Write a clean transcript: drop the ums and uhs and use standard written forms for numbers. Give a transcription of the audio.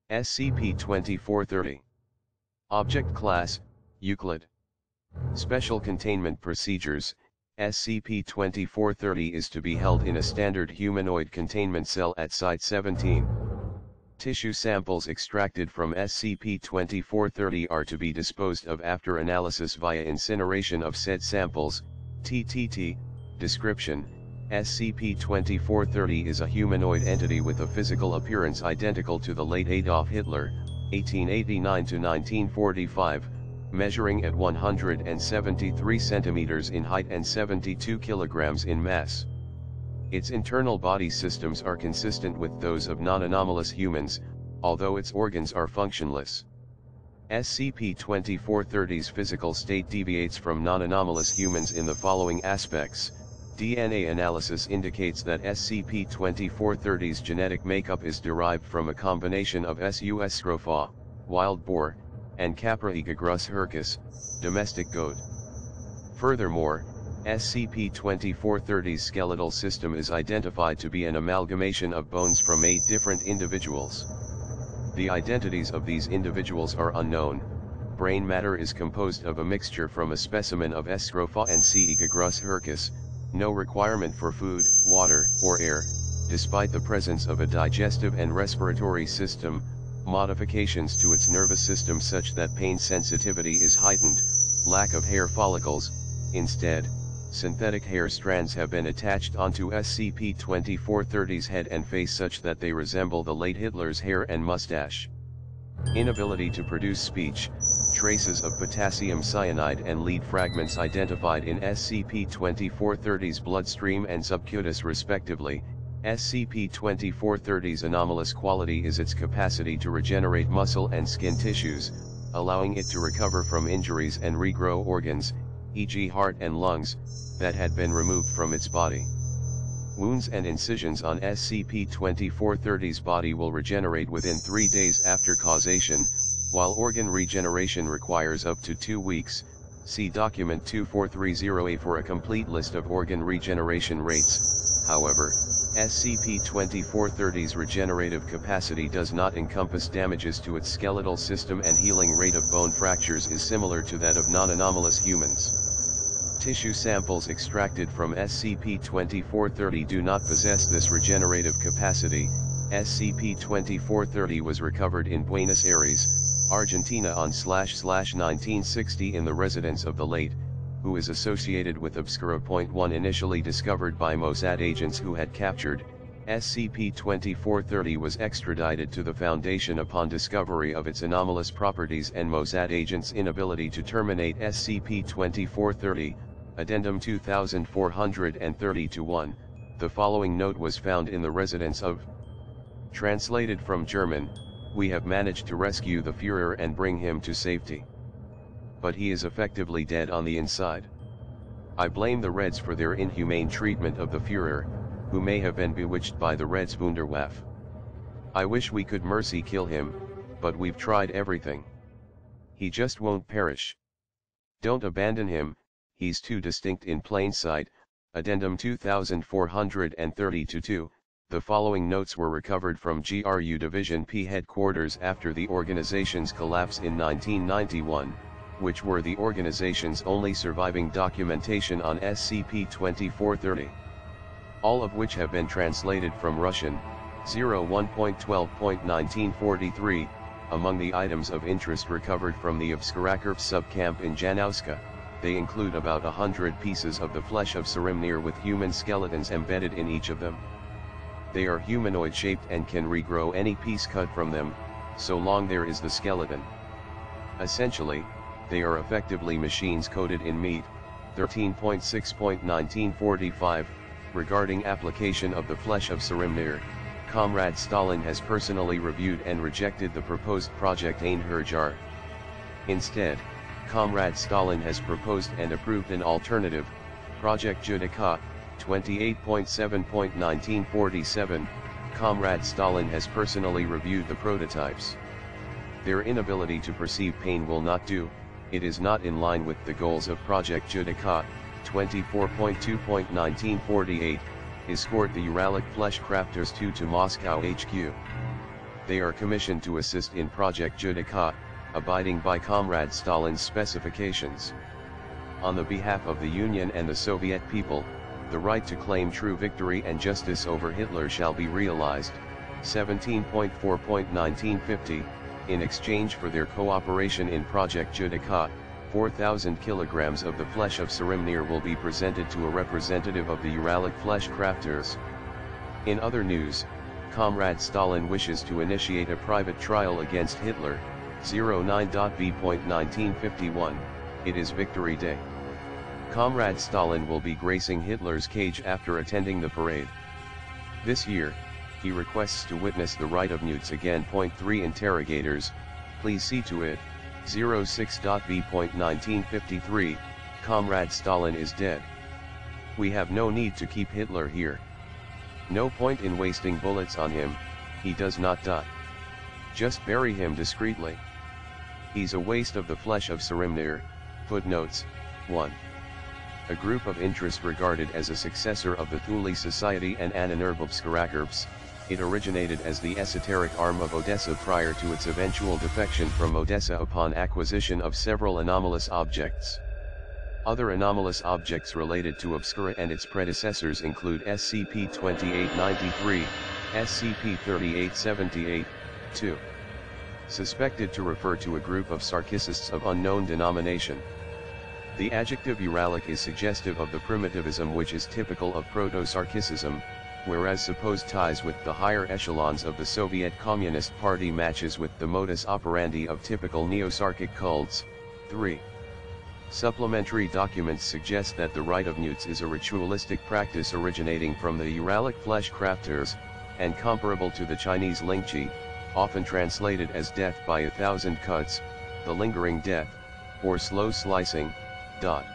SCP-2430. Object Class, Euclid. Special Containment Procedures. SCP-2430 is to be held in a standard humanoid containment cell at Site-17. Tissue samples extracted from SCP-2430 are to be disposed of after analysis via incineration of said samples. TTT. Description: SCP-2430 is a humanoid entity with a physical appearance identical to the late Adolf Hitler, 1889 to 1945, measuring at 173 centimeters in height and 72 kilograms in mass. Its internal body systems are consistent with those of non-anomalous humans, although its organs are functionless. SCP-2430's physical state deviates from non-anomalous humans in the following aspects. DNA analysis indicates that SCP-2430's genetic makeup is derived from a combination of S.U.S. scrofa, wild boar, and Capraigus hircus, domestic goat. Furthermore, SCP-2430's skeletal system is identified to be an amalgamation of bones from 8 different individuals. The identities of these individuals are unknown. Brain matter is composed of a mixture from a specimen of S. scrofa and C. Capraigus hircus, no requirement for food, water, or air, despite the presence of a digestive and respiratory system, modifications to its nervous system such that pain sensitivity is heightened, lack of hair follicles. Instead, synthetic hair strands have been attached onto SCP-2430's head and face such that they resemble the late Hitler's hair and mustache. Inability to produce speech, traces of potassium cyanide and lead fragments identified in SCP-2430's bloodstream and subcutis respectively. SCP-2430's anomalous quality is its capacity to regenerate muscle and skin tissues, allowing it to recover from injuries and regrow organs, e.g. heart and lungs, that had been removed from its body. Wounds and incisions on SCP-2430's body will regenerate within 3 days after causation, while organ regeneration requires up to 2 weeks. See Document 2430A for a complete list of organ regeneration rates. However, SCP-2430's regenerative capacity does not encompass damages to its skeletal system, and healing rate of bone fractures is similar to that of non-anomalous humans. Tissue samples extracted from SCP-2430 do not possess this regenerative capacity. SCP-2430 was recovered in Buenos Aires, Argentina on //1960 in the residence of the late, who is associated with Obscura.1 initially discovered by Mossad agents who had captured. SCP-2430 was extradited to the Foundation upon discovery of its anomalous properties and Mossad agents' inability to terminate SCP-2430. Addendum 2430-1. The following note was found in the residence of. Translated from German: we have managed to rescue the Führer and bring him to safety. But he is effectively dead on the inside. I blame the Reds for their inhumane treatment of the Führer, who may have been bewitched by the Reds' Wunderwaffe. I wish we could mercy kill him, but we've tried everything. He just won't perish. Don't abandon him, he's too distinct in plain sight. Addendum 2430-2. The following notes were recovered from GRU Division P headquarters after the organization's collapse in 1991, which were the organization's only surviving documentation on SCP-2430. All of which have been translated from Russian. 01.12.1943. Among the items of interest recovered from the Obskurakurv subcamp in Janowska, they include about 100 pieces of the flesh of Sarimnir with human skeletons embedded in each of them. They are humanoid-shaped and can regrow any piece cut from them, so long there is the skeleton. Essentially, they are effectively machines coated in meat. 13.6.1945. Regarding application of the flesh of Sarimnir, Comrade Stalin has personally reviewed and rejected the proposed Project Einherjar. Instead, Comrade Stalin has proposed and approved an alternative, Project Judica. 28.7.1947. Comrade Stalin has personally reviewed the prototypes. Their inability to perceive pain will not do. It is not in line with the goals of Project Judica. 24.2.1948. Escort the Uralic Flesh Crafters 2 to Moscow HQ. They are commissioned to assist in Project Judica, abiding by Comrade Stalin's specifications. On the behalf of the Union and the Soviet people, the right to claim true victory and justice over Hitler shall be realized. 17.4.1950, in exchange for their cooperation in Project Judica, 4,000 kilograms of the flesh of Sarimnir will be presented to a representative of the Uralic flesh crafters. In other news, Comrade Stalin wishes to initiate a private trial against Hitler. 09.B.1951, it is Victory Day. Comrade Stalin will be gracing Hitler's cage after attending the parade. This year, he requests to witness the right of newts again. 3 interrogators, please see to it. 06.B.1953, Comrade Stalin is dead. We have no need to keep Hitler here. No point in wasting bullets on him, he does not die. Just bury him discreetly. He's a waste of the flesh of Sarimnir. Footnotes, 1. A group of interest regarded as a successor of the Thule Society and Ananerbovskarakarbs, it originated as the esoteric arm of Odessa prior to its eventual defection from Odessa upon acquisition of several anomalous objects. Other anomalous objects related to Obscura and its predecessors include SCP-2893, SCP-3878, 2. Suspected to refer to a group of Sarkissists of unknown denomination. The adjective Uralic is suggestive of the primitivism which is typical of Proto-Sarkissism, whereas supposed ties with the higher echelons of the Soviet Communist Party matches with the modus operandi of typical Neo-Sarkic cults. 3. Supplementary documents suggest that the rite of newts is a ritualistic practice originating from the Uralic flesh crafters, and comparable to the Chinese lingqi, often translated as death by 1,000 cuts, the lingering death, or slow slicing.